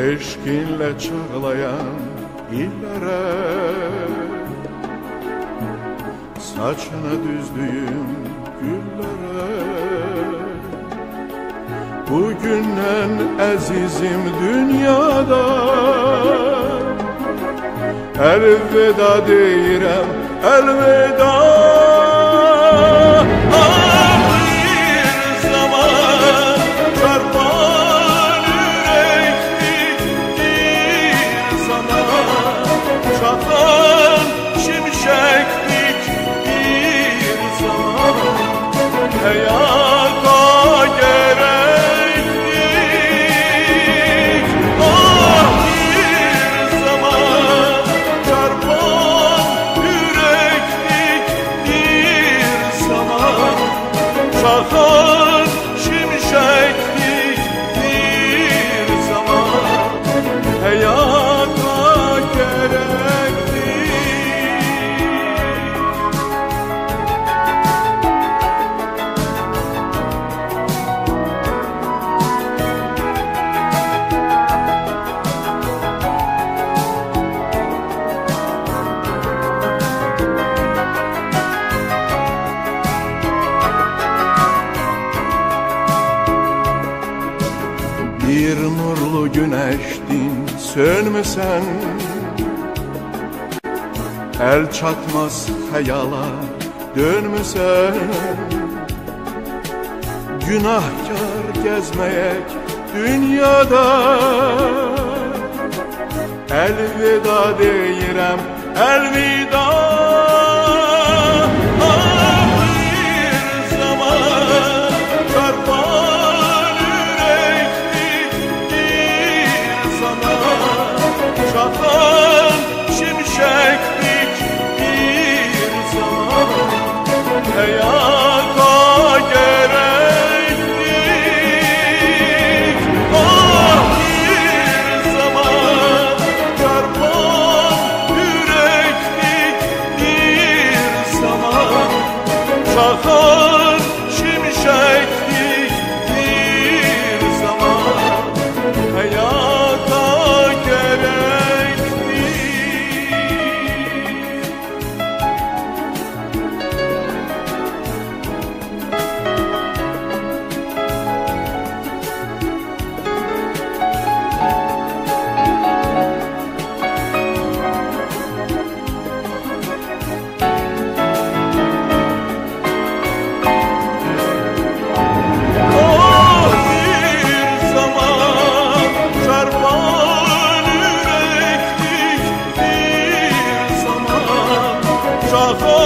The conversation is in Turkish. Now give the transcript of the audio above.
eşkinle çağlayan illere, saçına düzdüğüm güllere. Bugünden azizim dünyada, elveda deyirəm, elveda. Bir zaman çarpan yürekli, bir zaman çatan şimşeklik, bir zaman hayata gerek. Çakan şimşeklik bir zaman hayata gerekti. Bir nurlu güneştin sönmüsen, el çatmaz hayala dönmüsen. Günahkar gezmeyek dünyada, elveda deyirəm, elveda. Çatan şimşeklik bir zaman hayata gerekti. Bir zaman çarpan yüreklik, bir zaman çatan şimşeklik, bir zaman hayata gerekti. Oh,